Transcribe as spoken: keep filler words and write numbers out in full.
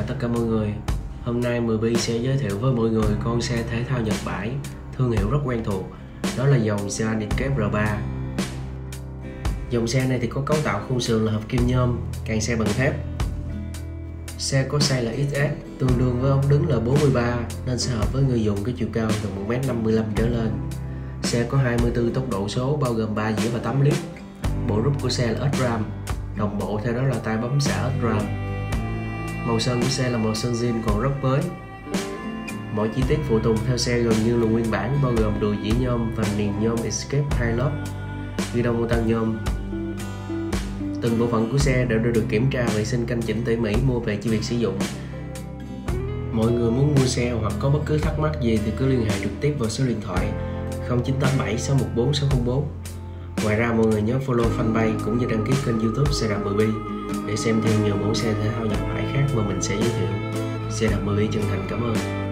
tất cả mọi người. Hôm nay mười bi sẽ giới thiệu với mọi người con xe thể thao Nhật Bãi, thương hiệu rất quen thuộc, đó là dòng Sedan Escape R ba. Dòng xe này thì có cấu tạo khung sườn là hợp kim nhôm, càng xe bằng thép. Xe có size là ích ét, tương đương với ống đứng là bốn mươi ba, nên sẽ hợp với người dùng có chiều cao từ một mét năm mươi lăm trở lên. Xe có hai mươi tư tốc độ số bao gồm ba dĩa và tám lít. Bộ rút của xe là ét-ram, đồng bộ theo đó là tay bấm xả ét-ram. Màu sơn của xe là màu sơn zin còn rất mới. Mọi chi tiết phụ tùng theo xe gần như là nguyên bản, bao gồm đùi dĩa nhôm và niền nhôm Escape hai lớp, ghi đông mô tăng nhôm. Từng bộ phận của xe đều đã được kiểm tra vệ sinh canh chỉnh tỉ mỉ mua về chỉ việc sử dụng. Mọi người muốn mua xe hoặc có bất cứ thắc mắc gì thì cứ liên hệ trực tiếp vào số điện thoại không chín tám bảy sáu một bốn sáu không bốn. Ngoài ra mọi người nhớ follow fanpage cũng như đăng ký kênh YouTube xe đạp mười bi để xem thêm nhiều mẫu xe thể thao Nhật Bãi khác mà mình sẽ giới thiệu. Xe đạp mười bi chân thành cảm ơn.